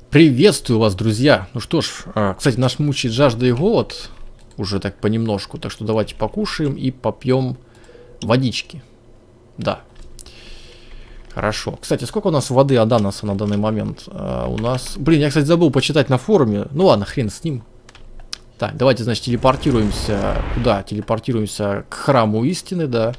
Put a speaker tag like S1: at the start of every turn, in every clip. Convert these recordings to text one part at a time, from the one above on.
S1: Приветствую вас, друзья! Ну что ж, кстати, нас мучает жажда и голод уже так понемножку, так что давайте покушаем и попьем водички. Да. Хорошо. Кстати, сколько у нас воды Аданаса на данный момент? У нас... Блин, я, кстати, забыл почитать на форуме. Ну ладно, хрен с ним. Так, давайте, значит, телепортируемся... Куда? Телепортируемся к храму истины, да.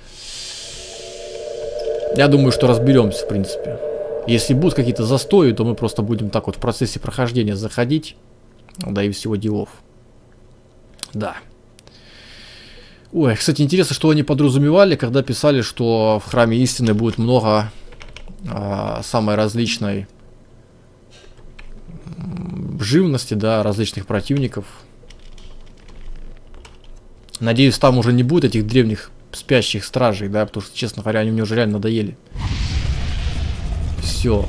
S1: Я думаю, что разберемся, в принципе. Если будут какие-то застои, то мы просто будем так вот в процессе прохождения заходить. Да и всего делов. Да. Ой, кстати, интересно, что они подразумевали, когда писали, что в храме истины будет много самой различной живности, да, различных противников. Надеюсь, там уже не будет этих древних спящих стражей, да, потому что, честно говоря, они мне уже реально надоели. Все.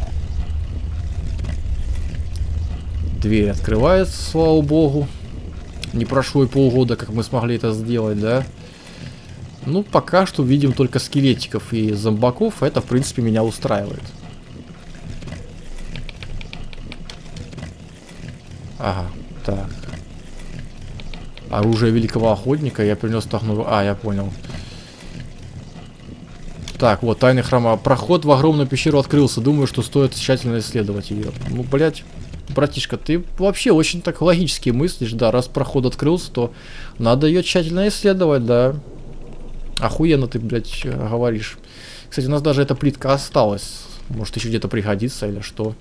S1: Дверь открывается, слава богу. Не прошло и полгода, как мы смогли это сделать, да. Ну, пока что видим только скелетиков и зомбаков. Это, в принципе, меня устраивает. Ага, так. Оружие великого охотника. Я принес тахну... А, я понял. Так, вот, тайный храма. Проход в огромную пещеру открылся. Думаю, что стоит тщательно исследовать ее. Ну, блядь, братишка, ты вообще очень так логически мыслишь, да. Раз проход открылся, то надо ее тщательно исследовать, да. Охуенно ты, блядь, говоришь. Кстати, у нас даже эта плитка осталась. Может, еще где-то пригодится или что.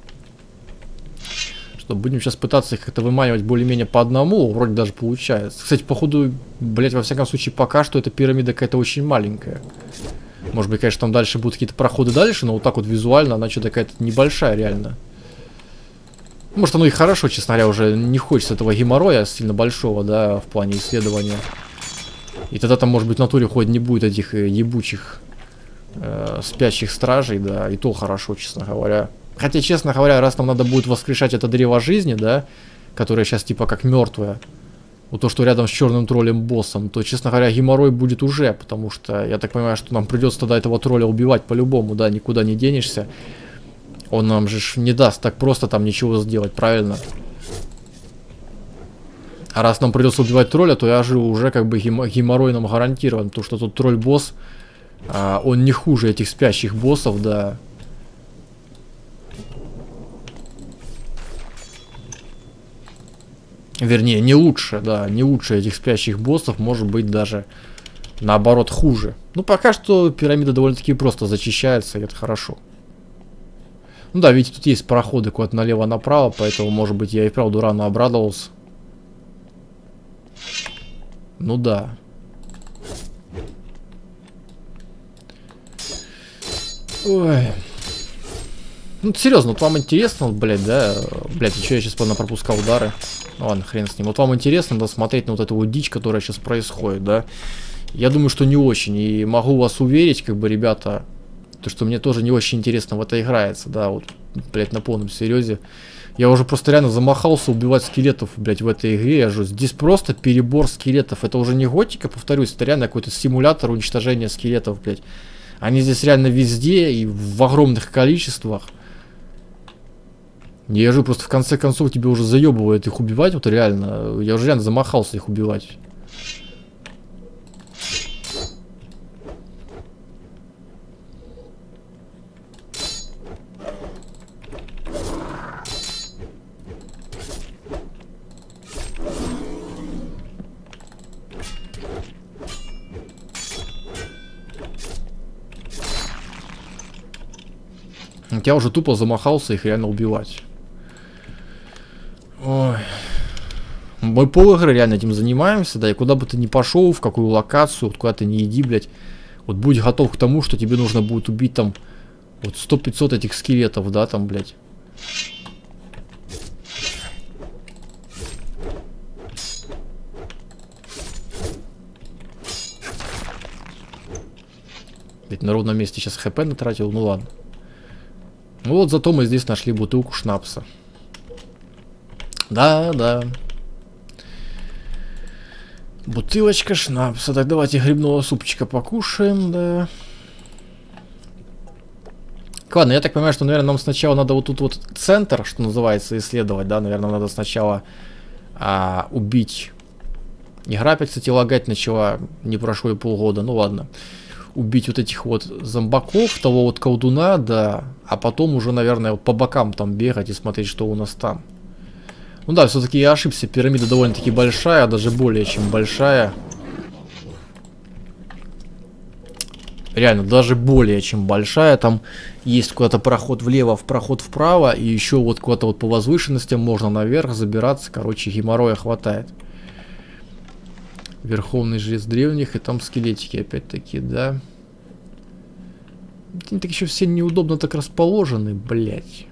S1: Что, будем сейчас пытаться их как-то выманивать более-менее по одному. Вроде даже получается. Кстати, походу, блядь, во всяком случае, пока что эта пирамида какая-то очень маленькая. Может быть, конечно, там дальше будут какие-то проходы дальше, но вот так вот визуально она что-то какая-то небольшая реально. Может, оно и хорошо, честно говоря, уже не хочется этого геморроя сильно большого, да, в плане исследования. И тогда там, может быть, в натуре хоть не будет этих ебучих спящих стражей, да, и то хорошо, честно говоря. Хотя, честно говоря, раз нам надо будет воскрешать это древо жизни, да, которое сейчас типа как мертвое, вот то, что рядом с черным троллем-боссом, то, честно говоря, геморрой будет уже, потому что я так понимаю, что нам придется тогда этого тролля убивать по-любому, да, никуда не денешься. Он нам же не даст так просто там ничего сделать, правильно? А раз нам придется убивать тролля, то я же уже как бы геморрой нам гарантирован, потому что тут тролль-босс, он не хуже этих спящих боссов, да. Вернее, не лучше, да, не лучше этих спящих боссов, может быть даже наоборот хуже. Ну, пока что пирамида довольно-таки просто зачищается, и это хорошо. Ну да, видите, тут есть проходы куда-то налево-направо, поэтому, может быть, я и вправду рано обрадовался. Ну да. Ой. Ну, серьезно, вот вам интересно, блядь, да? Блядь, что я сейчас пропускал удары? Ну, ладно, хрен с ним. Вот вам интересно, да, смотреть на вот эту вот дичь, которая сейчас происходит, да? Я думаю, что не очень. И могу вас уверить, как бы, ребята, то, что мне тоже не очень интересно в это играется, да, вот, блядь, на полном серьезе. Я уже просто реально замахался убивать скелетов, блядь, в этой игре. Я же здесь просто перебор скелетов. Это уже не готика, повторюсь, это реально какой-то симулятор уничтожения скелетов, блядь. Они здесь реально везде и в огромных количествах. Я же просто в конце концов тебе уже заебывает их убивать, вот реально. Я уже реально замахался их убивать. Я уже тупо замахался их реально убивать. Ой. Мы пол игры реально этим занимаемся, да, и куда бы ты ни пошел, в какую локацию, вот куда ты не иди, блядь, вот будь готов к тому, что тебе нужно будет убить там вот 100-500 этих скелетов, да, там, блядь. Ведь на ровном месте сейчас хп натратил, ну ладно. Ну вот зато мы здесь нашли бутылку шнапса. Да, да. Бутылочка шнапса. Так давайте грибного супчика покушаем, да. Ладно, я так понимаю, что, наверное, нам сначала надо вот тут вот центр, что называется, исследовать, да, наверное, надо сначала убить. Игра опять, кстати, лагать начала, не прошло и полгода, ну ладно. Убить вот этих вот зомбаков, того вот колдуна, да, а потом уже, наверное, по бокам там бегать и смотреть, что у нас там. Ну да, все-таки я ошибся, пирамида довольно-таки большая, даже более чем большая. Реально, даже более чем большая. Там есть куда-то проход влево, проход вправо, и еще вот куда-то вот по возвышенностям можно наверх забираться. Короче, геморроя хватает. Верховный жрец древних, и там скелетики опять-таки, да. Они так еще все неудобно так расположены, блять.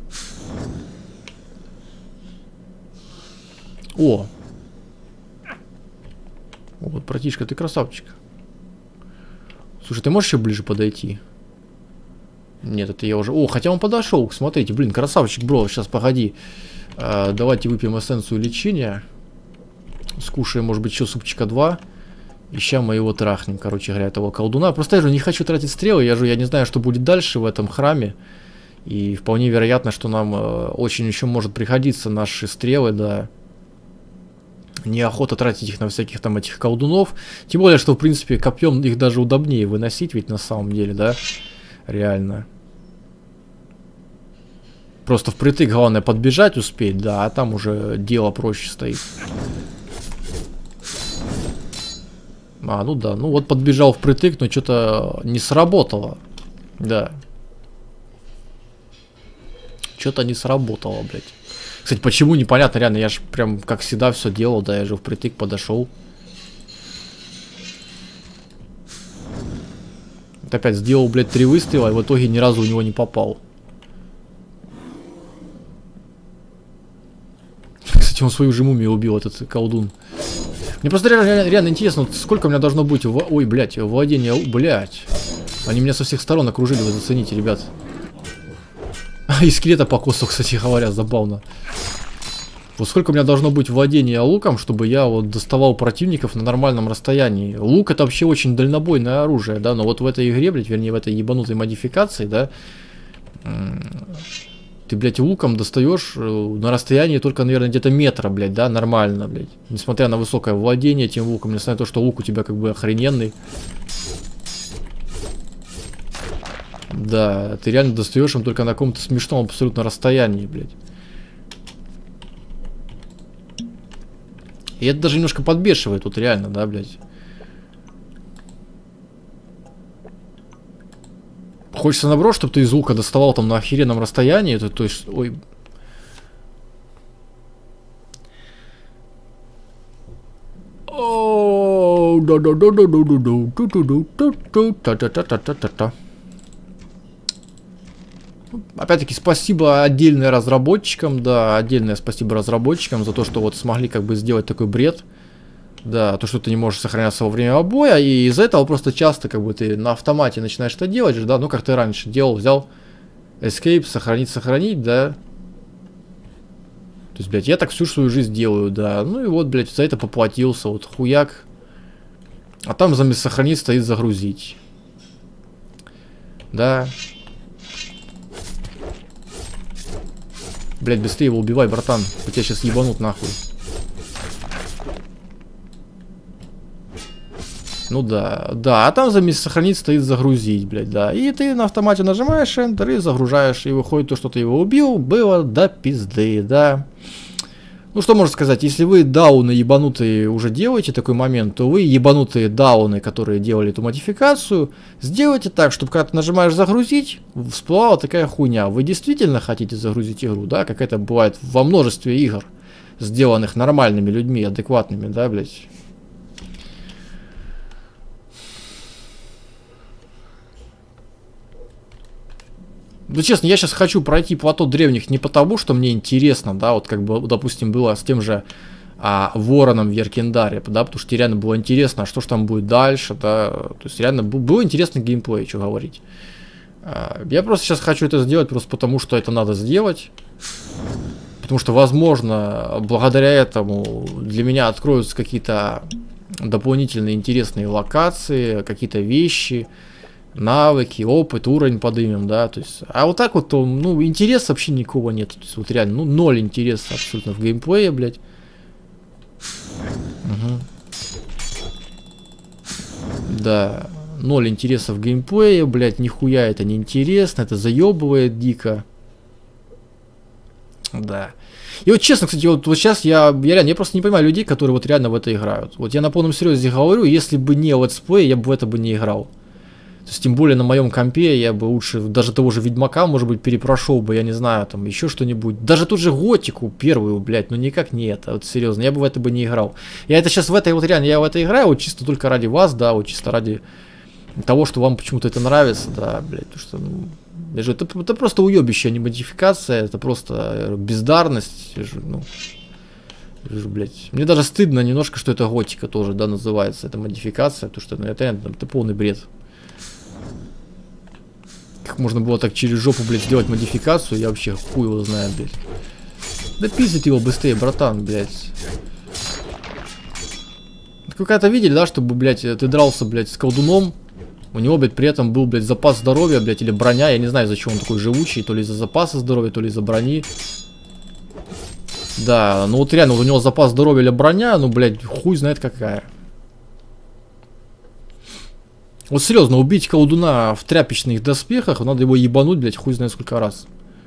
S1: О! Вот, братишка, ты красавчик. Слушай, ты можешь еще ближе подойти? Нет, это я уже... О, хотя он подошел, смотрите, блин, красавчик, бро, сейчас, погоди. Давайте выпьем эссенцию лечения. Скушаем, может быть, еще супчика 2. И ща мы его трахнем, короче говоря, этого колдуна. Просто я же не хочу тратить стрелы, я не знаю, что будет дальше в этом храме. И вполне вероятно, что нам очень еще может пригодиться наши стрелы, да. Неохота тратить их на всяких там этих колдунов. Тем более, что, в принципе, копьем их даже удобнее выносить, ведь на самом деле, да. Реально. Просто впритык главное подбежать успеть, да, а там уже дело проще стоит. Ну да, ну вот подбежал впритык, но что-то не сработало. Да. Что-то не сработало, блядь. Кстати, почему, непонятно, реально, я же прям как всегда все делал, да, я же впритык подошел. Вот опять сделал, блядь, 3 выстрела, и в итоге ни разу у него не попал. Кстати, он свою же мумию убил, этот колдун. Мне просто реально интересно, сколько у меня должно быть... Ой, блядь, владение... Блядь. Они меня со всех сторон окружили, вы зацените, ребят. И скелета по косу, кстати говоря, забавно. Вот сколько у меня должно быть владения луком, чтобы я вот доставал противников на нормальном расстоянии. Лук это вообще очень дальнобойное оружие, да, но вот в этой игре, блядь, вернее в этой ебанутой модификации, да, ты, блядь, луком достаешь на расстоянии только, наверное, где-то метра, блядь, да, нормально, блядь. Несмотря на высокое владение этим луком, несмотря на то, что лук у тебя как бы охрененный. Да, ты реально достаешь им только на каком-то смешном абсолютно расстоянии, блядь. И это даже немножко подбешивает тут реально, да, блядь. Хочется наоборот, чтобы ты из лука доставал там на охеренном расстоянии, то есть, ой. Опять-таки, спасибо отдельное разработчикам, да, отдельное спасибо разработчикам за то, что вот смогли как бы сделать такой бред. Да, то, что ты не можешь сохраняться во время боя, и из-за этого просто часто как бы ты на автомате начинаешь это делать же, да, ну как ты раньше делал, взял escape, сохранить, да. То есть, блядь, я так всю свою жизнь делаю, да, ну и вот, блядь, за это поплатился, вот хуяк. А там заместо сохранить стоит загрузить. Да. Блядь, быстрее его убивай, братан, у тебя сейчас ебанут нахуй. Ну да, да, а там заместо сохранить стоит загрузить, блядь, да. И ты на автомате нажимаешь Enter и загружаешь, и выходит то, что ты его убил, было до пизды, да. Ну что можно сказать, если вы дауны ебанутые уже делаете такой момент, то вы ебанутые дауны, которые делали эту модификацию, сделайте так, чтобы когда ты нажимаешь загрузить, всплыла такая хуйня. Вы действительно хотите загрузить игру, да, как это бывает во множестве игр, сделанных нормальными людьми, адекватными, да, блядь. Ну, честно, я сейчас хочу пройти плато древних не потому, что мне интересно, да, вот как бы, допустим, было с тем же Вороном в Яркендаре, да, потому что реально было интересно, а что ж там будет дальше, да, то есть реально был интересный геймплей, что говорить. Я просто сейчас хочу это сделать просто потому, что это надо сделать, потому что, возможно, благодаря этому для меня откроются какие-то дополнительные интересные локации, какие-то вещи, Навыки, опыт, уровень подымем, да, то есть, а вот так вот, то, ну, интереса вообще никого нет, то есть, вот реально, ну, ноль интереса абсолютно в геймплее, блядь. Угу. Да, ноль интереса в геймплее, блядь, нихуя это не интересно, это заебывает дико. Да. И вот честно, кстати, вот сейчас я реально, я просто не понимаю людей, которые вот реально в это играют. Вот я на полном серьезе говорю, если бы не летсплей, я бы в это бы не играл. То есть, тем более на моем компе я бы лучше даже того же Ведьмака, может быть, перепрошел бы, я не знаю, там еще что-нибудь. Даже ту же Готику первую, блядь, ну никак не это, вот серьезно, я бы в это бы не играл. Я это сейчас в это, вот реально, я в это играю, вот чисто только ради вас, да, вот чисто ради того, что вам почему-то это нравится, да, блядь, потому что, ну, это просто уебище, а не модификация, это просто бездарность, ну, блядь. Мне даже стыдно немножко, что это Готика тоже, да, называется, это модификация, потому что, ну, это полный бред. Как можно было так через жопу, блядь, сделать модификацию, я вообще хуй его знаю, блядь. Да пиздить его быстрее, братан, блядь. Вы когда-то видели, да, чтобы, блядь, ты дрался, блядь, с колдуном, у него, блядь, при этом был, блядь, запас здоровья, блядь, или броня, я не знаю, из-за чего он такой живучий, то ли из-за запаса здоровья, то ли из-за брони. Да, ну вот реально, вот у него запас здоровья или броня, ну, блядь, хуй знает какая. Вот серьезно, убить колдуна в тряпичных доспехах, надо его ебануть, блядь, хуй знает сколько раз.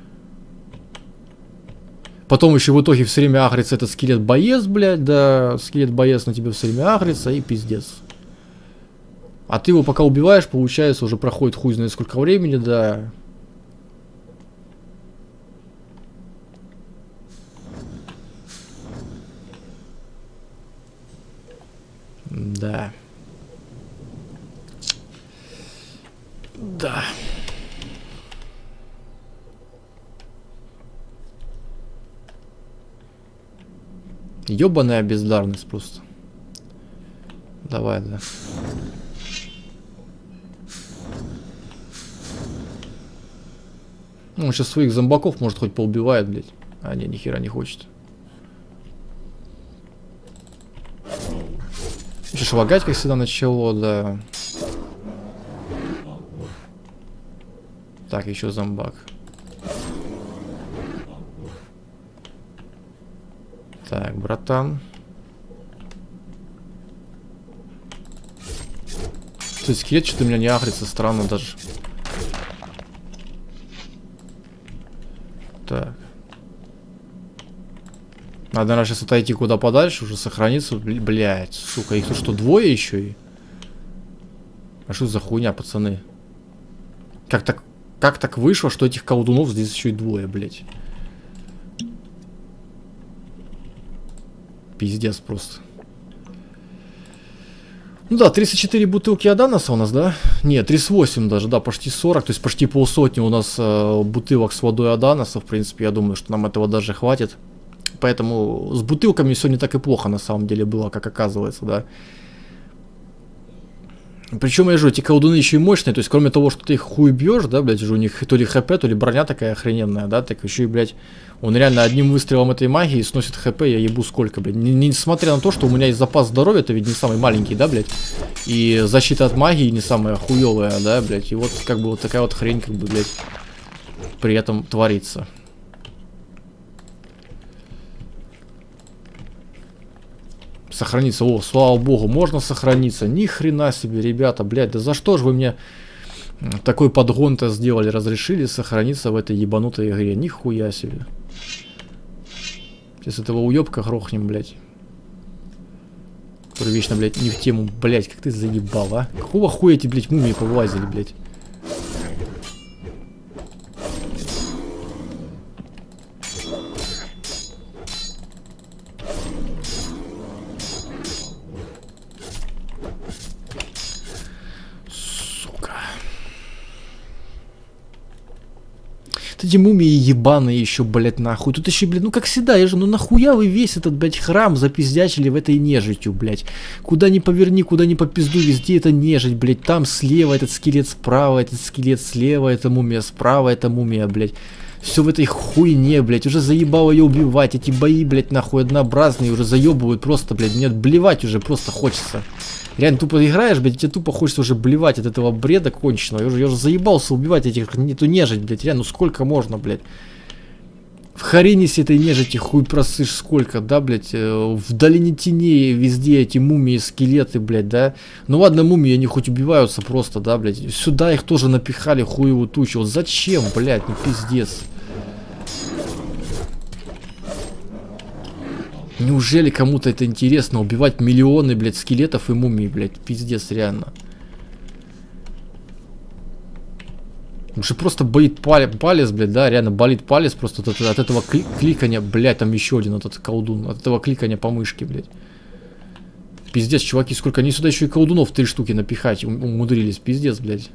S1: Потом еще в итоге все время агрится этот скелет-боец, блядь, да, скелет-боец на тебя все время агрится и пиздец. А ты его пока убиваешь, получается, уже проходит хуй знает сколько времени, да. Да. Да. Ёбаная бездарность просто. Давай, да. Ну, он сейчас своих зомбаков, может, хоть поубивает, блядь. А, не, нихера не хочет. Еще шлагать, как всегда, начало, да. Так, еще зомбак. Так, братан. То есть скелет что-то у меня не агрится, странно даже. Так. Надо, наверное, сейчас отойти куда подальше, уже сохраниться. Блять, сука, их тут что, двое еще и? А что за хуйня, пацаны? Как так вышло, что этих колдунов здесь еще и двое, блять? Пиздец просто. Ну да, 34 бутылки Аданаса у нас, да? Нет, 38 даже, да, почти 40. То есть почти полсотни у нас бутылок с водой Аданаса. В принципе, я думаю, что нам этого даже хватит. Поэтому с бутылками все не так и плохо на самом деле было, как оказывается, да. Причем, я говорю, эти колдуны еще и мощные, то есть, кроме того, что ты их хуй бьешь, да, блядь, у них то ли хп, то ли броня такая охрененная, да, так еще и, блядь, он реально одним выстрелом этой магии сносит хп, я ебу сколько, блядь. Несмотря на то, что у меня есть запас здоровья, это ведь не самый маленький, да, блядь, и защита от магии не самая хуевая, да, блядь, и вот, как бы, вот такая вот хрень, как бы, блядь, при этом творится. Сохраниться. О, слава богу, можно сохраниться. Ни хрена себе, ребята, блядь, да за что же вы мне такой подгон-то сделали, разрешили сохраниться в этой ебанутой игре? Нихуя себе. Сейчас этого уебка грохнем, блядь. Который вечно, блядь, не в тему, блядь, как ты заебал, а? Какого хуя эти, блядь, мумии повылазили, блядь? Эти мумии ебаные еще, блядь, нахуй. Тут еще, блядь, ну как всегда, я же, ну нахуя вы весь этот, блядь, храм запиздячили в этой нежитью, блядь. Куда ни поверни, куда ни попизду, везде это нежить, блядь. Там слева этот скелет справа, этот скелет слева, эта мумия справа, эта мумия, блядь. Все в этой хуйне, блядь, уже заебало ее убивать. Эти бои, блядь, нахуй однообразные, уже заебывают просто, блядь. Мне блевать уже просто хочется. Реально тупо играешь, блядь, тебе тупо хочется уже блевать от этого бреда конченого. Я уже заебался убивать эту нежить, блядь. Реально, ну сколько можно, блядь. В Харинисе этой нежити хуй просышь сколько, да, блядь. В Долине Теней везде эти мумии, скелеты, блядь, да. Ну ладно, мумии, они хоть убиваются просто, да, блядь. Сюда их тоже напихали хуевую тучу. Вот зачем, блядь, ну пиздец. Неужели кому-то это интересно, убивать миллионы, блядь, скелетов и мумий, блядь, пиздец, реально. Он же просто болит палец, блядь, да, реально болит палец просто от этого кликания, блядь, там еще один этот колдун, от этого кликания по мышке, блядь. Пиздец, чуваки, сколько, они сюда еще и колдунов 3 штуки напихать умудрились, пиздец, блядь.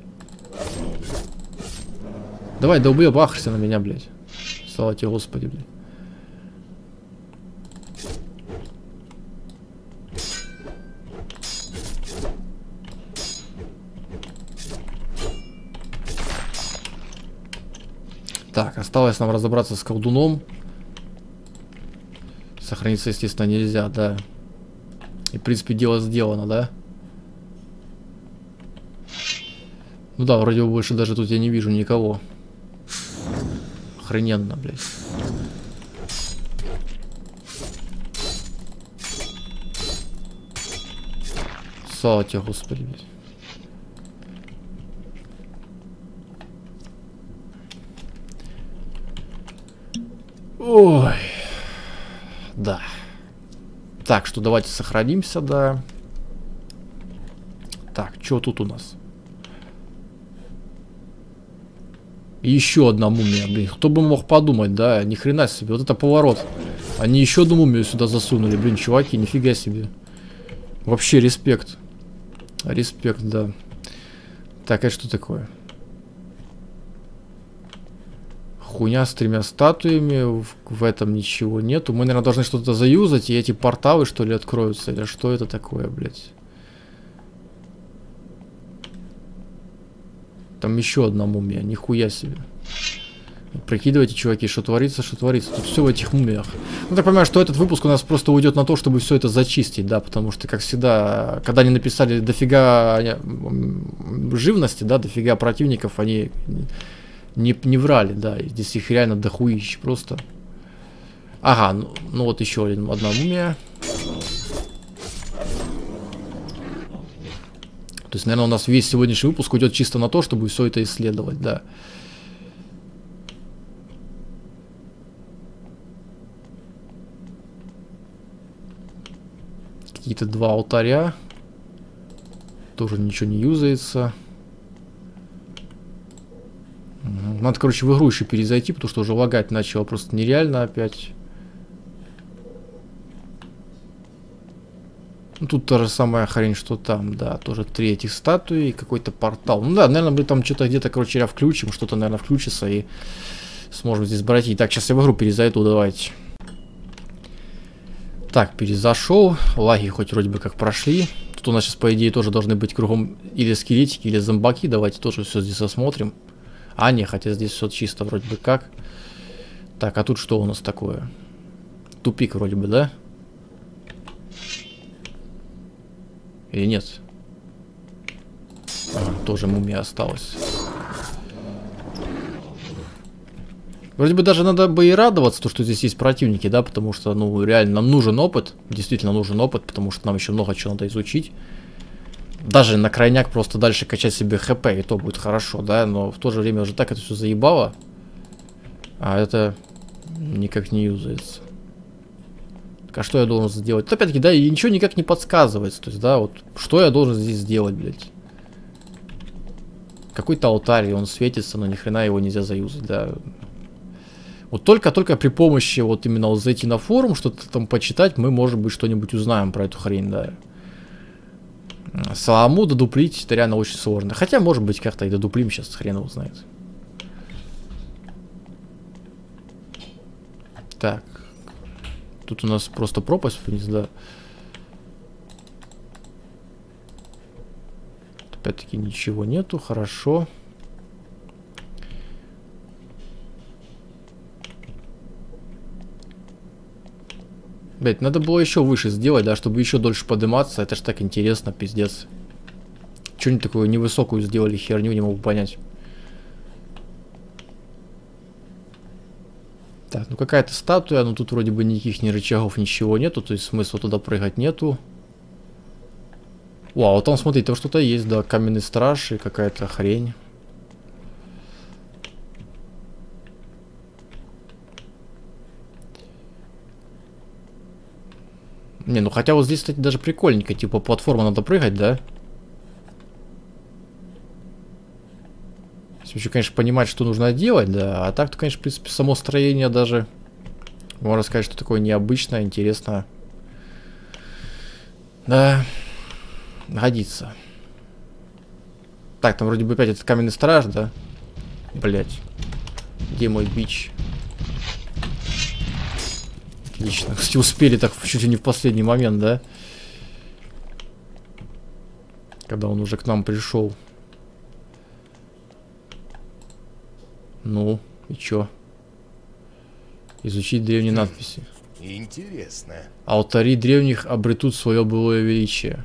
S1: Давай, долбоеб, ахрься на меня, блядь. Слава тебе, Господи, блядь. Так, осталось нам разобраться с колдуном. Сохраниться, естественно, нельзя, да. И, в принципе, дело сделано, да? Ну да, вроде бы больше даже тут я не вижу никого. Охрененно, блядь. Слава тебе, Господи, блядь. Ой. Да. Так, что давайте сохранимся, да. Так, что тут у нас? Еще одна мумия, блин. Кто бы мог подумать, да? Ни хрена себе. Вот это поворот. Они еще одну мумию сюда засунули, блин, чуваки, нифига себе. Вообще респект. Респект, да. Так, это что такое? Хуйня с 3 статуями, в этом ничего нету. Мы, наверное, должны что-то заюзать, и эти порталы, что ли, откроются. Или что это такое, блядь? Там еще одна мумия, нихуя себе. Прикидывайте, чуваки, что творится, что творится. Тут все в этих мумиях. Ну, так понимаю, что этот выпуск у нас просто уйдет на то, чтобы все это зачистить, да, потому что, как всегда, когда они написали дофига живности, да, дофига противников, они не врали, да, и здесь их реально дохуищ просто. Ага, ну вот еще одна мумия. То есть, наверное, у нас весь сегодняшний выпуск уйдет чисто на то, чтобы все это исследовать, да. Какие-то 2 алтаря. Тоже ничего не юзается. Надо, короче, в игру еще перезайти, потому что уже лагать начало просто нереально опять. Ну, тут та же самая хрень, что там, да, тоже 3 этих статуи и какой-то портал. Ну да, наверное, мы там что-то где-то, короче, включим, что-то, наверное, включится и сможем здесь брать. Так, сейчас я в игру перезайду, давайте. Так, перезашел, лаги хоть вроде бы как прошли. Тут у нас сейчас, по идее, тоже должны быть кругом или скелетики, или зомбаки. Давайте тоже все здесь осмотрим. А, не, хотя здесь все чисто вроде бы как. Так, а тут что у нас такое? Тупик вроде бы, да? Или нет? Тоже мумия осталась. Вроде бы даже надо бы и радоваться, то, что здесь есть противники, да, потому что, ну, реально нам нужен опыт. Действительно нужен опыт, потому что нам еще много чего надо изучить. Даже на крайняк просто дальше качать себе хп, и то будет хорошо, да, но в то же время уже так это все заебало. А это никак не юзается. Так, а что я должен сделать? Вот опять-таки, да, и ничего никак не подсказывается. То есть, да, вот, что я должен здесь сделать, блядь? Какой-то алтарь, и он светится, но ни хрена его нельзя заюзать, да. Вот только при помощи вот именно вот зайти на форум, что-то там почитать, мы, может быть, что-нибудь узнаем про эту хрень, да. Самому додуплить это реально очень сложно. Хотя, может быть, как-то и додуплим сейчас, хрен его знает. Так. Тут у нас просто пропасть вниз, да. Опять-таки ничего нету, хорошо. Блять, надо было еще выше сделать, да, чтобы еще дольше подниматься. Это ж так интересно, пиздец. Что-нибудь такую невысокую сделали херню, не могу понять. Так, ну какая-то статуя, но тут вроде бы никаких ни рычагов, ничего нету, то есть смысла туда прыгать нету. Вау, там, смотри, там что-то есть, да, каменный страж и какая-то хрень. Не, ну хотя вот здесь, кстати, даже прикольненько, типа платформа надо прыгать, да? Если еще, конечно, понимать, что нужно делать, да. А так-то, конечно, в принципе, само строение даже, можно сказать, что такое необычное, интересное. Да, годится. Так, там вроде бы опять этот каменный страж, да? Блять. Где мой бич? Отлично. Кстати, успели так чуть ли не в последний момент, да? Когда он уже к нам пришел. Ну, и чё? Изучить древние надписи.
S2: Интересно.
S1: Алтари древних обретут свое былое величие.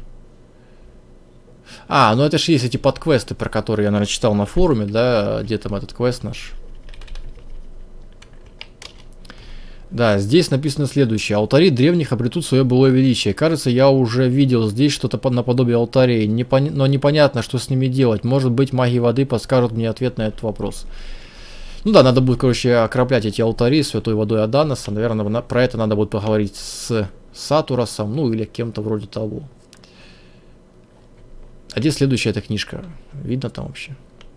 S1: А, ну это же есть эти подквесты, про которые я, наверное, читал на форуме, да? Где там этот квест наш? Да, здесь написано следующее. Алтари древних обретут свое былое величие. Кажется, я уже видел здесь что-то наподобие алтарей, но непонятно, что с ними делать. Может быть, маги воды подскажут мне ответ на этот вопрос. Ну да, надо будет, короче, окроплять эти алтари святой водой Аданаса. Наверное, про это надо будет поговорить с Сатуросом, ну или кем-то вроде того. А где следующая эта книжка? Видно там вообще?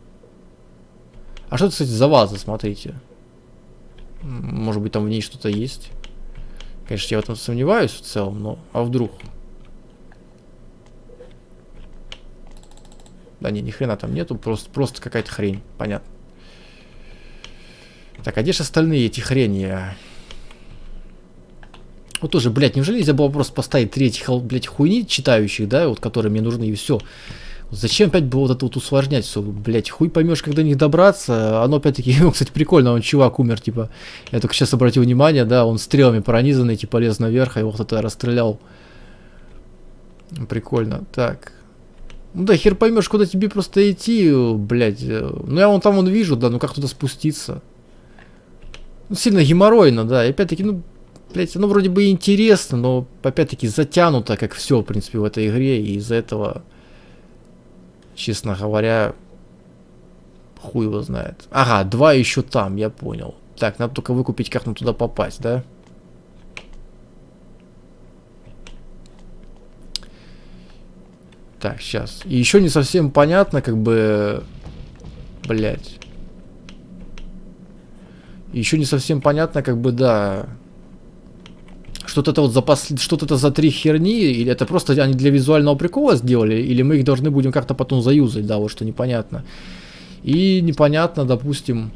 S1: А что это, кстати, за ваза, смотрите. Может быть, там в ней что-то есть. Конечно, я в этом сомневаюсь в целом, но... А вдруг? Да не, ни хрена там нету, просто какая-то хрень, понятно. Так, а где же остальные эти хрени? Вот тоже, блядь, неужели нельзя было просто поставить 3 этих, блядь, хуйни читающих, да, вот которые мне нужны, и все. Зачем опять было вот это вот усложнять все, блядь, хуй поймешь, когда до них добраться. Оно опять-таки, ну, кстати, прикольно, он чувак умер, типа, я только сейчас обратил внимание, да, он стрелами пронизанный, типа, лез наверх, а его кто-то расстрелял. Прикольно, так. Ну да, хер поймешь, куда тебе просто идти, блядь. Ну я вон там вон вижу, да, ну как туда спуститься? Ну, сильно геморройно, да, и опять-таки, ну, блядь, оно вроде бы интересно, но опять-таки затянуто, как все, в принципе, в этой игре, и из-за этого... Честно говоря, хуй его знает. Ага, 2 еще там, я понял. Так, надо только выкупить, как нам туда попасть, да? Так, сейчас. И еще не совсем понятно, как бы... Блять. Еще не совсем понятно, как бы, да... Что-то это вот что-то это за 3 херни, или это просто они для визуального прикола сделали, или мы их должны будем как-то потом заюзать, да, вот что непонятно. И непонятно, допустим,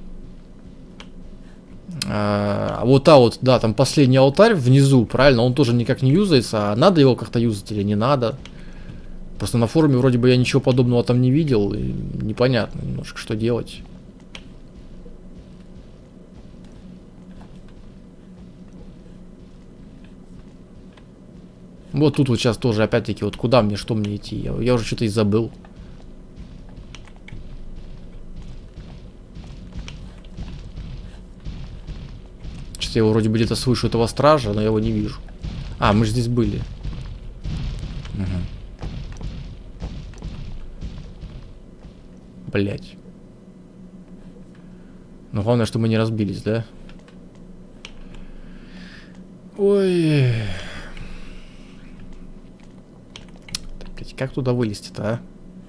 S1: вот да, там последний алтарь внизу, правильно, он тоже никак не юзается, а надо его как-то юзать или не надо. Просто на форуме вроде бы я ничего подобного там не видел, и непонятно немножко, что делать. Вот тут вот сейчас тоже опять-таки, вот куда мне, что мне идти? Я уже что-то и забыл. Сейчас я его вроде бы где-то слышу, этого стража, но я его не вижу. А, мы же здесь были. Угу. Блять. Но главное, что мы не разбились, да? Ой... Как туда вылезти-то, а?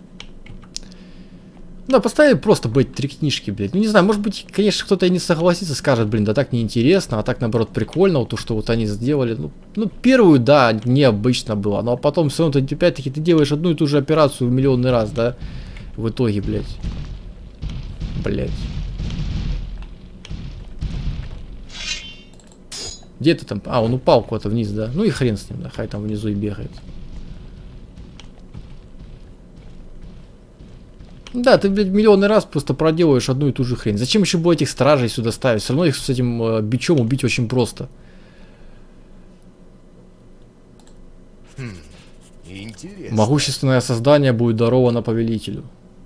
S1: Да, поставили просто, блядь, 3 книжки, блядь. Ну, не знаю, может быть, конечно, кто-то и не согласится, скажет, блин, да так неинтересно, а так, наоборот, прикольно, вот то, что вот они сделали. Ну, первую, да, необычно было, но потом все равно, опять-таки, ты делаешь одну и ту же операцию миллионный раз, да? В итоге, блядь. Блядь. Где ты там? А, он упал куда-то вниз, да? Ну и хрен с ним, да, хай там внизу и бегает. Да, ты, блядь, миллионный раз просто проделаешь одну и ту же хрень. Зачем еще было этих стражей сюда ставить? Все равно их с этим бичом убить очень просто. Могущественное создание будет даровано повелителю.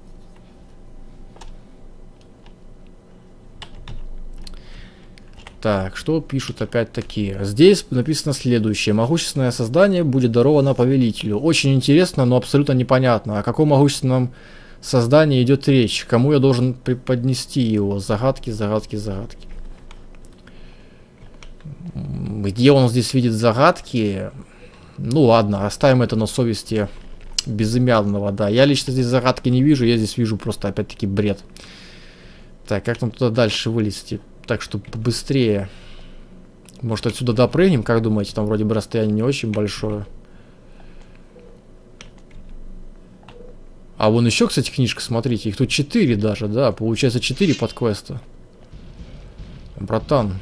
S1: Так, что пишут опять-таки? Здесь написано следующее. Могущественное создание будет даровано повелителю. Очень интересно, но абсолютно непонятно. О каком могущественном создании идет речь? Кому я должен преподнести его? Загадки, загадки, загадки. Где он здесь видит загадки? Ну ладно, оставим это на совести безымянного, да. Я лично здесь загадки не вижу, я здесь вижу просто опять-таки бред. Так, как нам туда дальше вылезти? Так что побыстрее. Может, отсюда допрыгнем? Как думаете? Там вроде бы расстояние не очень большое. А вон еще, кстати, книжка, смотрите. Их тут 4 даже, да. Получается 4 подквеста. Братан.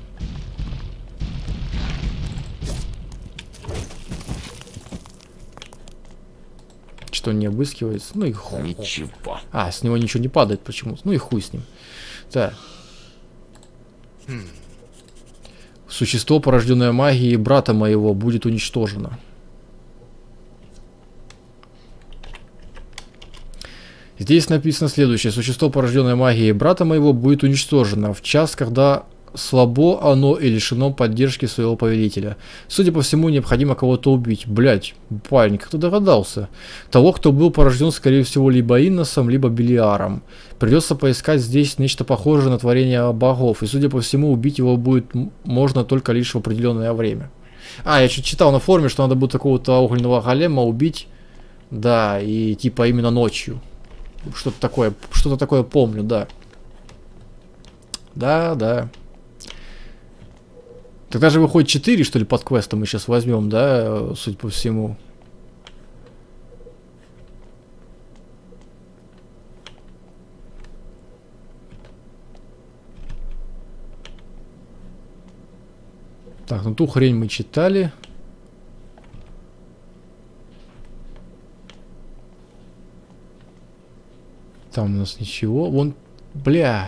S1: Что не обыскивается? Ну и хуй.
S2: Ничего.
S1: А, с него ничего не падает почему-то. Ну и хуй с ним. Так. Существо, порожденное магией брата моего, будет уничтожено. Здесь написано следующее. Существо, порожденное магией брата моего, будет уничтожено в час, когда слабо оно и лишено поддержки своего повелителя. Судя по всему, необходимо кого-то убить. Блять, парень, как ты догадался? Того, кто был порожден, скорее всего, либо Инносом, либо Белиаром. Придется поискать здесь нечто похожее на творение богов. И, судя по всему, убить его будет можно только лишь в определенное время. А, я что-то читал на форуме, что надо будет такого-то огненного голема убить. Да, и типа именно ночью. Что-то такое помню, да. Да. Тогда же выходит 4, что ли, подквеста мы сейчас возьмем, да, судя по всему. Так, ну ту хрень мы читали. Там у нас ничего. Вон, бля.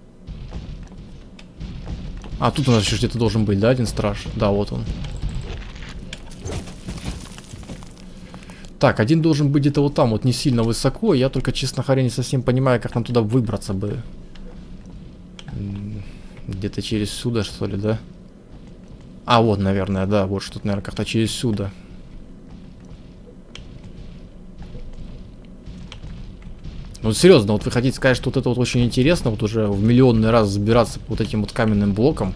S1: А, тут у нас еще где-то должен быть, да, один страж? Да, вот он. Так, один должен быть где-то вот там, вот не сильно высоко. Я только, честно говоря, не совсем понимаю, как нам туда выбраться бы. Где-то через сюда, что ли, да? А, вот, наверное, да, вот что-то, наверное, как-то через сюда. Ну, серьезно, вот вы хотите сказать, что вот это вот очень интересно, вот уже в миллионный раз забираться по вот этим вот каменным блокам?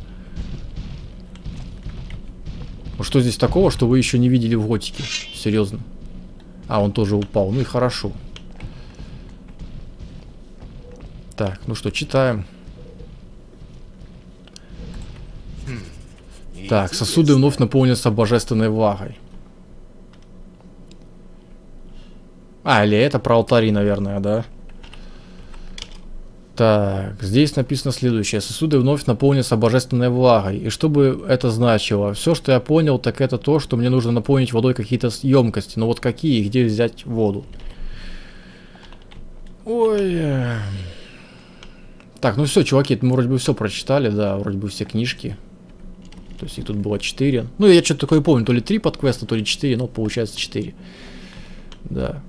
S1: Вот что здесь такого, что вы еще не видели в Готике? Серьезно. А, он тоже упал. Ну и хорошо. Так, ну что, читаем. Так, сосуды вновь наполнятся божественной влагой. А, или это про алтари, наверное, да? Так, здесь написано следующее. Сосуды вновь наполнятся божественной влагой. И что бы это значило? Все, что я понял, так это то, что мне нужно наполнить водой какие-то емкости. Но вот какие и где взять воду? Ой. Так, ну все, чуваки, мы вроде бы все прочитали, да, вроде бы все книжки. То есть их тут было 4. Ну, я что-то такое помню, то ли 3 подквеста, то ли 4, но получается 4. Да.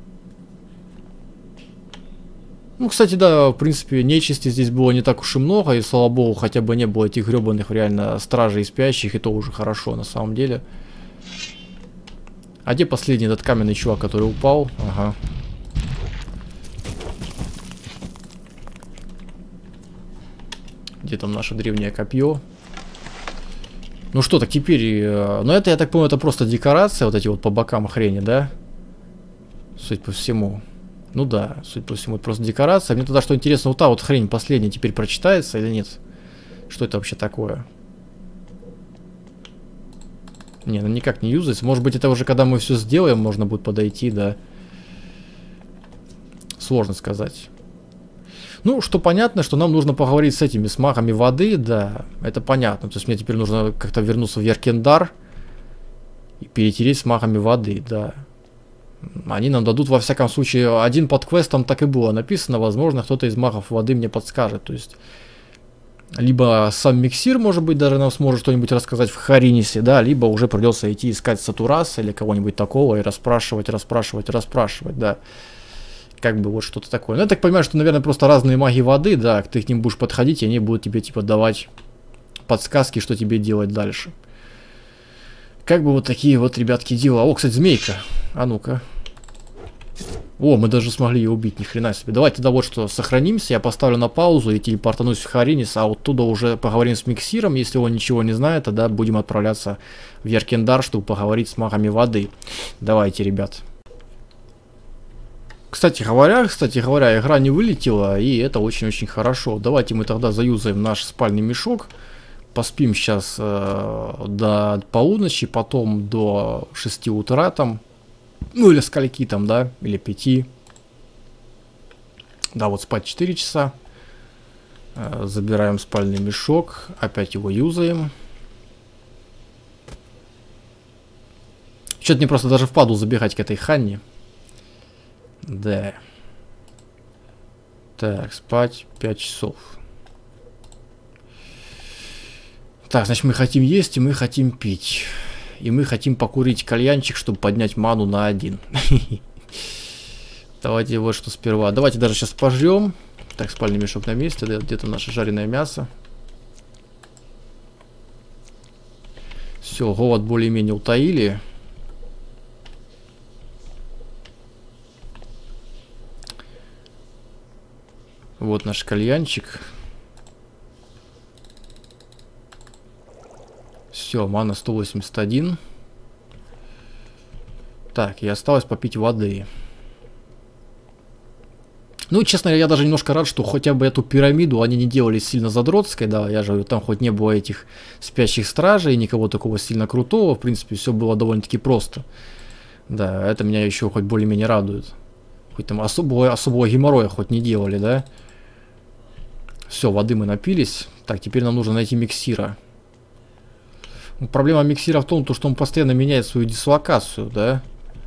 S1: Ну, кстати, да, в принципе, нечисти здесь было не так уж и много, и, слава богу, хотя бы не было этих гребаных реально стражей спящих, и то уже хорошо, на самом деле. А где последний этот каменный чувак, который упал? Ага. Где там наше древнее копье? Ну что, так теперь... Ну это, я так понимаю, это просто декорация, вот эти вот по бокам хрени, да? Судя по всему. Ну да, судя по всему, это просто декорация. Мне тогда что интересно, вот та вот хрень последняя теперь прочитается или нет? Что это вообще такое? Не, ну никак не юзается. Может быть, это уже когда мы все сделаем, можно будет подойти, да. Сложно сказать. Ну, что понятно, что нам нужно поговорить с этими, с магами воды, да. Это понятно. То есть мне теперь нужно как-то вернуться в Яркендар и перетереть с магами воды, да. Они нам дадут, во всяком случае, один подквест, там так и было написано. Возможно, кто-то из магов воды мне подскажет. То есть Либо сам Миксир, может быть, даже нам сможет что-нибудь рассказать в Харинисе, да, либо уже придется идти искать Сатураса или кого-нибудь такого и расспрашивать, да. Как бы вот что-то такое. Ну, я так понимаю, что, наверное, просто разные маги воды, да, ты к ним будешь подходить, и они будут тебе, типа, давать подсказки, что тебе делать дальше. Как бы вот такие вот, ребятки, дела. О, кстати, змейка. А ну-ка. О, мы даже смогли ее убить, ни хрена себе. Давайте тогда вот что, сохранимся, я поставлю на паузу и телепортанусь в Харинис, а оттуда уже поговорим с Миксиром, если он ничего не знает, тогда будем отправляться в Яркендар, чтобы поговорить с магами воды. Давайте, ребят. Кстати говоря, игра не вылетела, и это очень-очень хорошо. Давайте мы тогда заюзаем наш спальный мешок, поспим сейчас до полуночи, потом до 6 утра там. Ну или скольки там, да, или 5. Да, вот спать 4 часа. Забираем спальный мешок, опять его юзаем. Что-то мне просто даже впадло забегать к этой Ханне. Да. Так, спать 5 часов. Так, значит, мы хотим есть и мы хотим пить. И мы хотим покурить кальянчик, чтобы поднять ману на 1. Давайте вот что сперва. Давайте даже сейчас пожрем. Так, спальный мешок на месте. Где-то наше жареное мясо. Все, голод более-менее утаили. Вот наш кальянчик. Все, мана 181. Так, и осталось попить воды. Ну, честно, я даже немножко рад, что хотя бы эту пирамиду они не делали сильно задротской, да, я же говорю, там хоть не было этих спящих стражей, никого такого сильно крутого, в принципе, все было довольно-таки просто. Да, это меня еще хоть более-менее радует. Хоть там особого геморроя хоть не делали, да. Все, воды мы напились. Так, теперь нам нужно найти Миксира. Проблема Миксира в том, что он постоянно меняет свою дислокацию, да.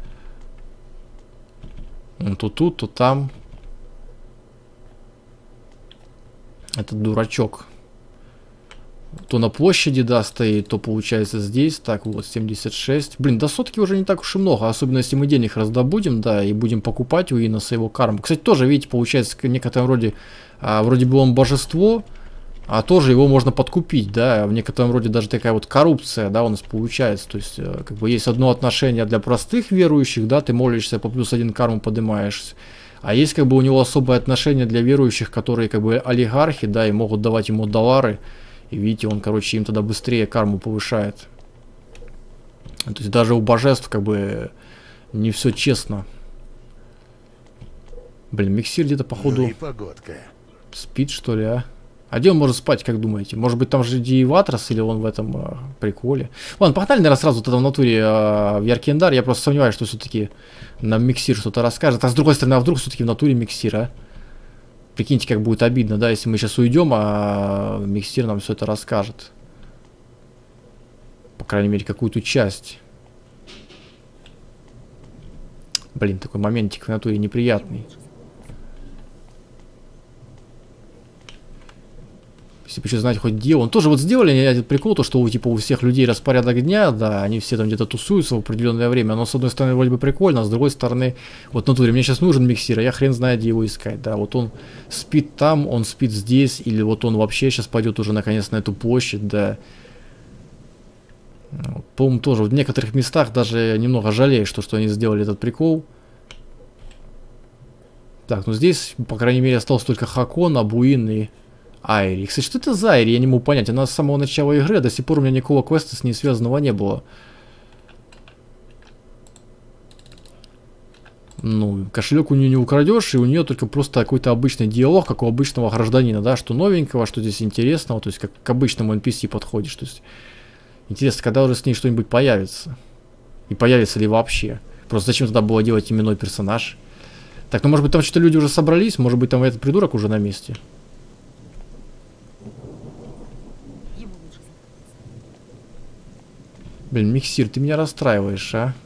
S1: Он то тут, то там. Этот дурачок. То на площади, да, стоит, то получается здесь. Так, вот, 76. Блин, до сотки уже не так уж и много. Особенно, если мы денег раздобудем, да, и будем покупать у Иноса его карму. Кстати, тоже, видите, получается, в некотором роде, вроде бы он божество, а тоже его можно подкупить, да. В некотором роде даже такая вот коррупция, да, у нас получается. То есть, как бы есть одно отношение для простых верующих, да, ты молишься, по +1 карму поднимаешься. А есть как бы у него особое отношение для верующих, которые как бы олигархи, да, и могут давать ему доллары. И видите, он, короче, им тогда быстрее карму повышает. То есть даже у божеств как бы не все честно. Блин, Миксир где-то походу
S2: ну и погодка.
S1: Спит, что ли, а? А где он может спать, как думаете? Может быть, там же Диеватрос, или он в этом приколе? Ладно, погнали, наверное, сразу тогда в натуре в Яркендар. Я просто сомневаюсь, что все-таки нам Миксир что-то расскажет. А с другой стороны, а вдруг все-таки в натуре Миксир, а? Прикиньте, как будет обидно, да, если мы сейчас уйдем, а Миксир нам все это расскажет. По крайней мере, какую-то часть. Блин, такой моментик в натуре неприятный. Если бы еще знать хоть где он. Тоже вот сделали этот прикол, то что типа у всех людей распорядок дня, да, они все там где-то тусуются в определенное время. Оно с одной стороны вроде бы прикольно, а с другой стороны, вот в натуре, мне сейчас нужен Миксир, а я хрен знает, где его искать, да. Вот он спит там, он спит здесь, или вот он вообще сейчас пойдет уже наконец на эту площадь, да. Вот, по-моему, тоже в некоторых местах даже немного жалею, что они сделали этот прикол. Так, ну здесь, по крайней мере, остался только Хакон, Абуин и Айри. Кстати, что это за Айри? Я не могу понять. Она с самого начала игры, до сих пор у меня никакого квеста с ней связанного не было. Ну, кошелек у нее не украдешь, и у нее только просто какой-то обычный диалог, как у обычного гражданина, да, что новенького, что здесь интересного, то есть как к обычному NPC подходишь. То есть интересно, когда уже с ней что-нибудь появится. И появится ли вообще. Просто зачем тогда было делать именной персонаж? Так, ну может быть там что-то люди уже собрались, может быть там этот придурок уже на месте. Блин, Миксир, ты меня расстраиваешь, а?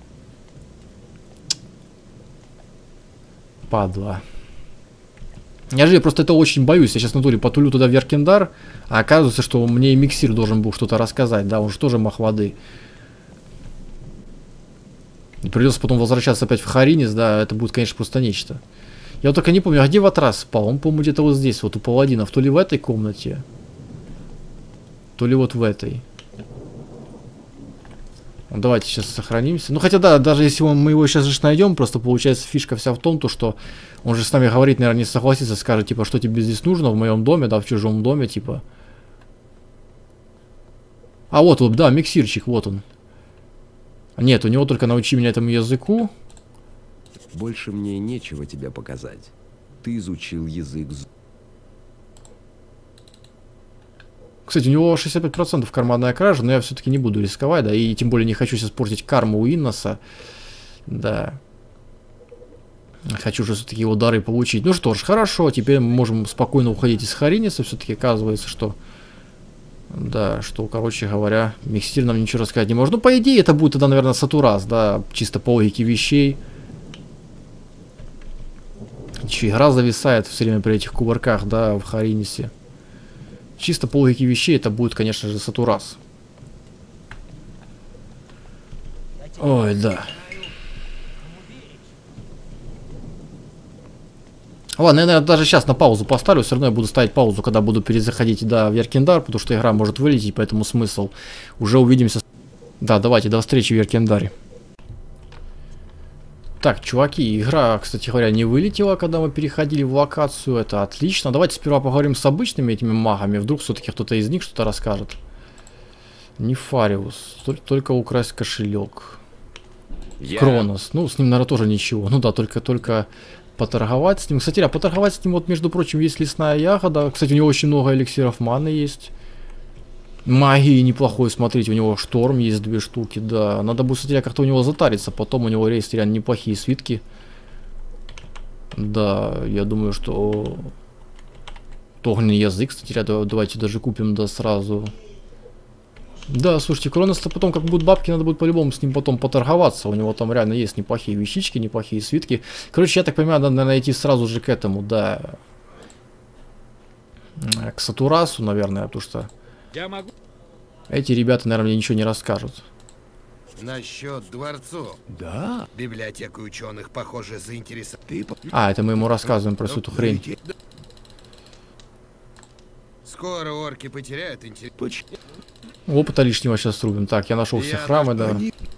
S1: Падла. Я же просто этого очень боюсь. Я сейчас на туре потулю туда в Веркендар, а оказывается, что мне и Миксир должен был что-то рассказать. Да, он же тоже мах воды. И придется потом возвращаться опять в Харинис, да, это будет, конечно, просто нечто. Я вот только не помню, а где Ватрас спал? Он, по-моему, где-то вот здесь, вот у паладинов. То ли в этой комнате, то ли вот в этой. Давайте сейчас сохранимся. Ну, хотя, да, даже если мы его сейчас же найдем, просто получается фишка вся в том, то, что он же с нами говорит, наверное, не согласится, скажет, типа, что тебе здесь нужно в моем доме, да, в чужом доме, типа. А вот, да, миксирчик, вот он. Нет, у него только научи меня этому языку.
S2: Больше мне нечего тебе показать. Ты изучил язык.
S1: Кстати, у него 65% карманная кража, но я все-таки не буду рисковать, да, и тем более не хочу сейчас портить карму у Инноса. Да. Хочу же все-таки его дары получить. Ну что ж, хорошо, теперь мы можем спокойно уходить из Хариниса. Все-таки оказывается, что... Да, что, короче говоря, Миксир нам ничего рассказать не может. Ну, по идее, это будет тогда, наверное, Сатурас, да, чисто по логике вещей. Еще игра зависает все время при этих кувырках, да, в Харинисе. Чисто по логике вещей это будет, конечно же, Сатурас. Ой, да. Ладно, я, наверное, даже сейчас на паузу поставлю. Все равно я буду ставить паузу, когда буду перезаходить, да, в Веркендар, потому что игра может вылететь, поэтому смысл. Уже увидимся. Да, давайте, до встречи в Веркендаре. Так, чуваки, игра, кстати говоря, не вылетела, когда мы переходили в локацию. Это отлично. Давайте сперва поговорим с обычными этими магами. Вдруг все-таки кто-то из них что-то расскажет. Нефариус. Только украсть кошелек. Кронос. Ну, с ним, наверное, тоже ничего. Ну да, только поторговать с ним. Кстати, а поторговать с ним, вот, между прочим, есть лесная ягода. Кстати, у него очень много эликсиров маны есть. Магии неплохой, смотрите, у него шторм есть 2 штуки, да. Надо будет, кстати, как-то у него затариться. Потом у него есть реально неплохие свитки. Да, я думаю, что... Огненный язык, кстати, давайте даже купим, да, сразу. Да, слушайте, Кронос-то потом, как будут бабки, надо будет по-любому с ним потом поторговаться. У него там реально есть неплохие вещички, неплохие свитки. Короче, я так понимаю, надо найти сразу же к этому, да. К Сатурасу, наверное, потому что...
S3: Я могу.
S1: Эти ребята, наверное, мне ничего не расскажут.
S4: Насчет дворцов.
S2: Да?
S4: Библиотека ученых, похоже, заинтересована.
S1: А, это мы ему рассказываем про всю эту хрень.
S4: Скоро орки потеряют интерес.
S1: Опыта лишнего сейчас срубим. Так, я нашел все храмы, да.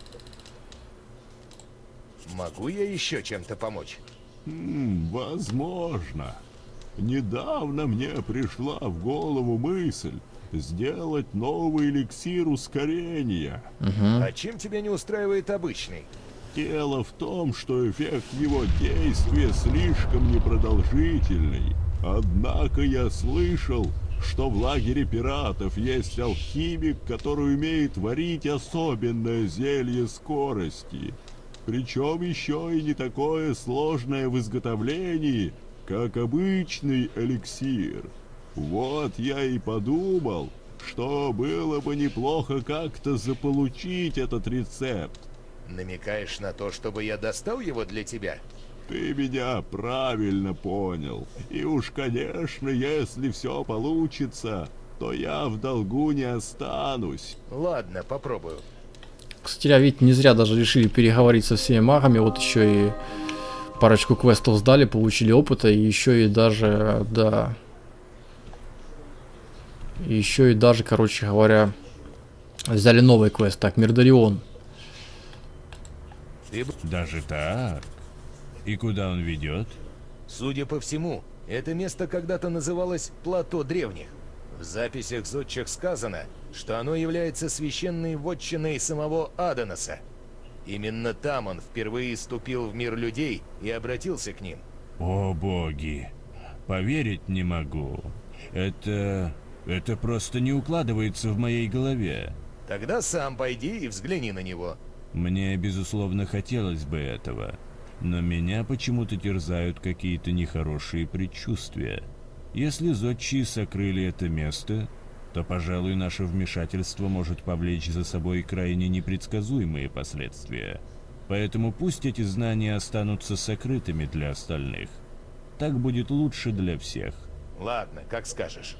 S4: Могу я еще чем-то помочь?
S5: Возможно. Недавно мне пришла в голову мысль сделать новый эликсир ускорения.
S4: А чем тебя не устраивает обычный?
S5: Дело в том, что эффект его действия слишком непродолжительный. Однако я слышал, что в лагере пиратов есть алхимик, который умеет варить особенное зелье скорости. Причем еще и не такое сложное в изготовлении, как обычный эликсир. Вот я и подумал, что было бы неплохо как-то заполучить этот рецепт.
S4: Намекаешь на то, чтобы я достал его для тебя?
S5: Ты меня правильно понял. И уж, конечно, если все получится, то я в долгу не останусь.
S4: Ладно, попробую.
S1: Кстати, а ведь не зря даже решили переговорить со всеми магами. Вот еще и парочку квестов сдали, получили опыта. И еще и даже, да... Еще и даже, короче говоря, взяли новый квест. Так, Мирдарион.
S6: Даже так? И куда он ведет?
S4: Судя по всему, это место когда-то называлось Плато Древних. В записях зодчих сказано, что оно является священной вотчиной самого Адоноса. Именно там он впервые ступил в мир людей и обратился к ним.
S6: О боги! Поверить не могу. Это просто не укладывается в моей голове.
S4: Тогда сам пойди и взгляни на него.
S6: Мне, безусловно, хотелось бы этого. Но меня почему-то терзают какие-то нехорошие предчувствия. Если зодчие сокрыли это место, то, пожалуй, наше вмешательство может повлечь за собой крайне непредсказуемые последствия. Поэтому пусть эти знания останутся сокрытыми для остальных. Так будет лучше для всех.
S4: Ладно, как скажешь.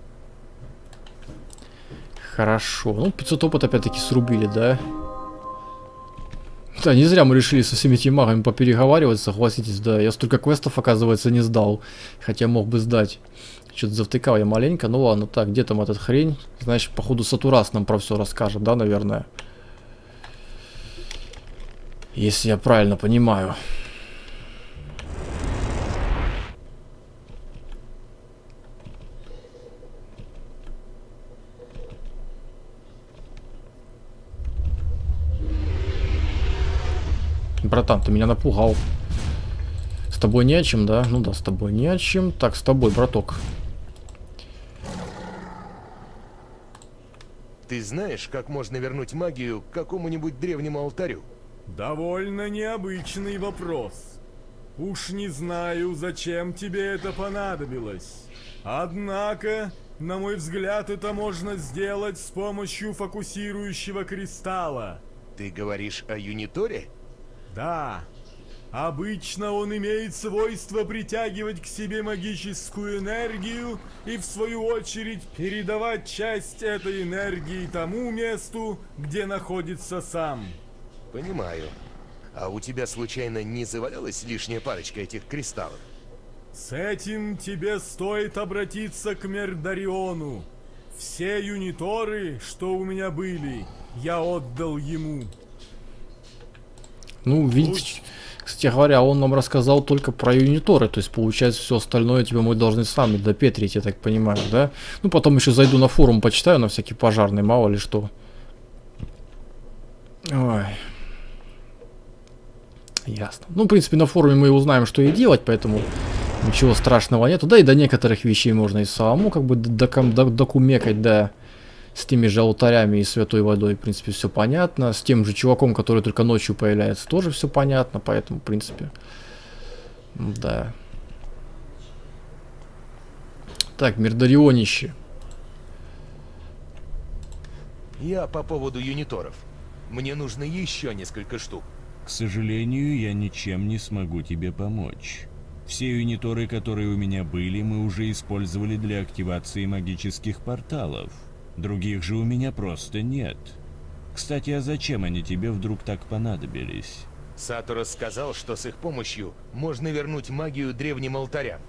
S1: Хорошо. Ну, 500 опыта опять-таки срубили, да? Да, не зря мы решили со всеми этими магами попереговаривать, согласитесь, да. Я столько квестов, оказывается, не сдал. Хотя мог бы сдать. Что-то завтыкал я маленько. Ну ладно, так, где там этот хрень? Значит, походу Сатурас нам про все расскажет, да, наверное? Если я правильно понимаю. Братан, ты меня напугал. С тобой не о чем, да? Ну да, с тобой не о чем. Так, с тобой, браток.
S4: Ты знаешь, как можно вернуть магию к какому-нибудь древнему алтарю?
S3: Довольно необычный вопрос. Уж не знаю, зачем тебе это понадобилось. Однако, на мой взгляд, это можно сделать с помощью фокусирующего кристалла.
S4: Ты говоришь о Юниторе?
S3: Да. Обычно он имеет свойство притягивать к себе магическую энергию и, в свою очередь, передавать часть этой энергии тому месту, где находится сам.
S4: Понимаю. А у тебя случайно не завалялась лишняя парочка этих кристаллов?
S3: С этим тебе стоит обратиться к Мердариону. Все юниторы, что у меня были, я отдал ему.
S1: Ну, видите, кстати говоря, он нам рассказал только про юниторы, то есть, получается, все остальное типа мы должны сами допетрить, я так понимаю, да? Ну, потом еще зайду на форум, почитаю на всякий пожарный, мало ли что. Ой. Ясно. Ну, в принципе, на форуме мы узнаем, что и делать, поэтому ничего страшного нету. Да и до некоторых вещей можно и самому как бы докумекать, да. С теми же алтарями и святой водой, в принципе, все понятно. С тем же чуваком, который только ночью появляется, тоже все понятно. Поэтому, в принципе, да. Так, Мердарионище.
S4: Я по поводу юниторов. Мне нужно еще несколько штук.
S6: К сожалению, я ничем не смогу тебе помочь. Все юниторы, которые у меня были, мы уже использовали для активации магических порталов. Других же у меня просто нет. Кстати, а зачем они тебе вдруг так понадобились?
S4: Сатурос сказал, что с их помощью можно вернуть магию древним алтарям.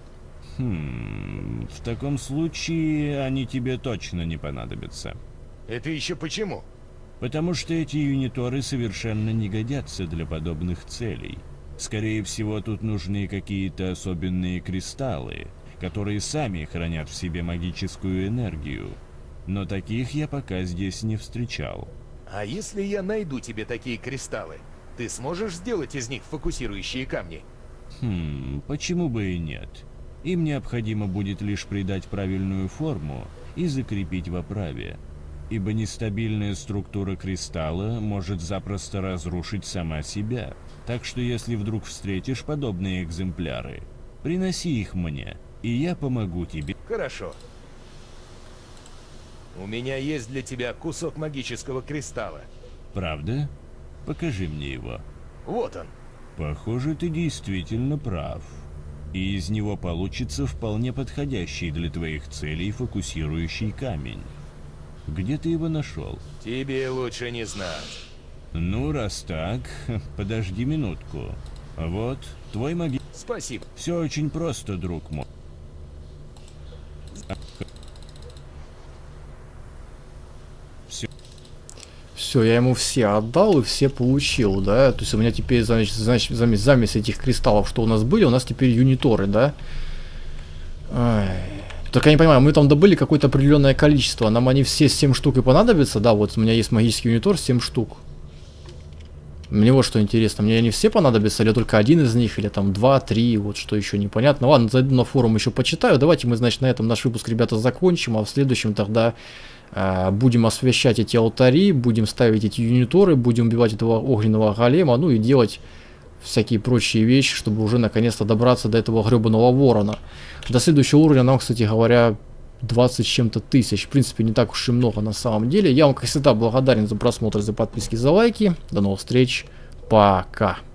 S6: В таком случае они тебе точно не понадобятся.
S4: Это еще почему?
S6: Потому что эти юниторы совершенно не годятся для подобных целей. Скорее всего, тут нужны какие-то особенные кристаллы, которые сами хранят в себе магическую энергию. Но таких я пока здесь не встречал.
S4: А если я найду тебе такие кристаллы, ты сможешь сделать из них фокусирующие камни?
S6: Почему бы и нет? Им необходимо будет лишь придать правильную форму и закрепить в оправе. Ибо нестабильная структура кристалла может запросто разрушить сама себя. Так что если вдруг встретишь подобные экземпляры, приноси их мне, и я помогу тебе.
S4: Хорошо. У меня есть для тебя кусок магического кристалла.
S6: Правда? Покажи мне его.
S4: Вот он.
S6: Похоже, ты действительно прав. И из него получится вполне подходящий для твоих целей фокусирующий камень. Где ты его нашел?
S4: Тебе лучше не знать.
S6: Ну, раз так, подожди минутку. Вот, твой маги...
S4: Спасибо.
S6: Все очень просто, друг мой.
S1: Все, я ему все отдал и все получил, да? То есть у меня теперь, значит, замесь этих кристаллов, что у нас были, у нас теперь юниторы, да? Ай. Только я не понимаю, мы там добыли какое-то определенное количество, нам они все 7 штук и понадобятся, да? Вот у меня есть магический юнитор, 7 штук. Мне вот что интересно, мне они все понадобятся, или только один из них, или там 2, 3, вот что еще непонятно. Ладно, зайду на форум еще почитаю, давайте мы, значит, на этом наш выпуск, ребята, закончим, а в следующем тогда... будем освещать эти алтари, будем ставить эти юниторы, будем убивать этого огненного голема, ну и делать всякие прочие вещи, чтобы уже наконец-то добраться до этого гребаного ворона. До следующего уровня нам, кстати говоря, 20 с чем-то тысяч. В принципе, не так уж и много на самом деле. Я вам, как всегда, благодарен за просмотр, за подписки, за лайки. До новых встреч. Пока.